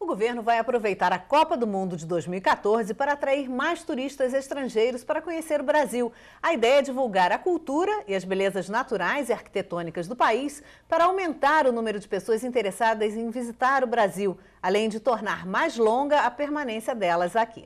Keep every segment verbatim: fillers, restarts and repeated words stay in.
governo vai aproveitar a Copa do Mundo de dois mil e quatorze para atrair mais turistas estrangeiros para conhecer o Brasil. A ideia é divulgar a cultura e as belezas naturais e arquitetônicas do país para aumentar o número de pessoas interessadas em visitar o Brasil, além de tornar mais longa a permanência delas aqui.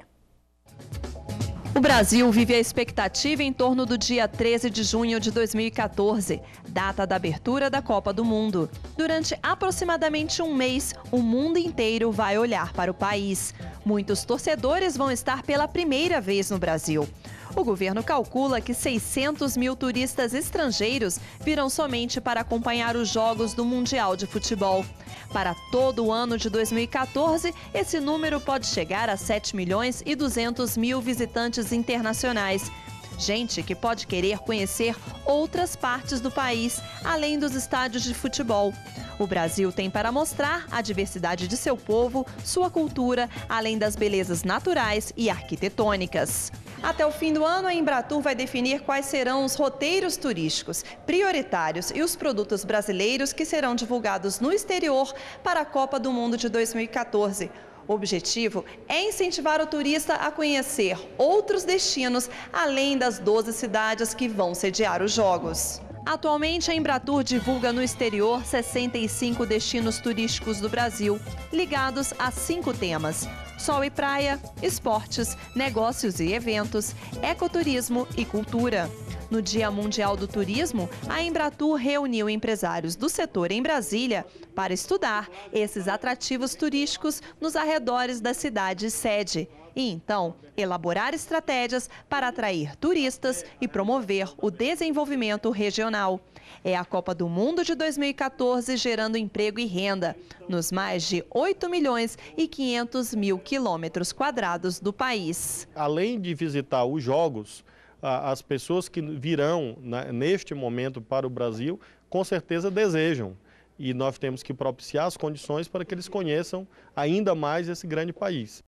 O Brasil vive a expectativa em torno do dia treze de junho de dois mil e quatorze, data da abertura da Copa do Mundo. Durante aproximadamente um mês, o mundo inteiro vai olhar para o país. Muitos torcedores vão estar pela primeira vez no Brasil. O governo calcula que seiscentos mil turistas estrangeiros virão somente para acompanhar os jogos do Mundial de Futebol. Para todo o ano de dois mil e quatorze, esse número pode chegar a sete milhões e duzentos mil visitantes internacionais. Gente que pode querer conhecer outras partes do país, além dos estádios de futebol. O Brasil tem para mostrar a diversidade de seu povo, sua cultura, além das belezas naturais e arquitetônicas. Até o fim do ano, a Embratur vai definir quais serão os roteiros turísticos prioritários e os produtos brasileiros que serão divulgados no exterior para a Copa do Mundo de dois mil e quatorze. O objetivo é incentivar o turista a conhecer outros destinos, além das doze cidades que vão sediar os Jogos. Atualmente, a Embratur divulga no exterior sessenta e cinco destinos turísticos do Brasil, ligados a cinco temas: sol e praia, esportes, negócios e eventos, ecoturismo e cultura. No Dia Mundial do Turismo, a Embratur reuniu empresários do setor em Brasília para estudar esses atrativos turísticos nos arredores da cidade sede e, então, elaborar estratégias para atrair turistas e promover o desenvolvimento regional. É a Copa do Mundo de dois mil e quatorze gerando emprego e renda nos mais de oito milhões e quinhentos mil quilômetros quadrados do país. Além de visitar os Jogos, as pessoas que virão neste momento para o Brasil, com certeza desejam. E nós temos que propiciar as condições para que eles conheçam ainda mais esse grande país.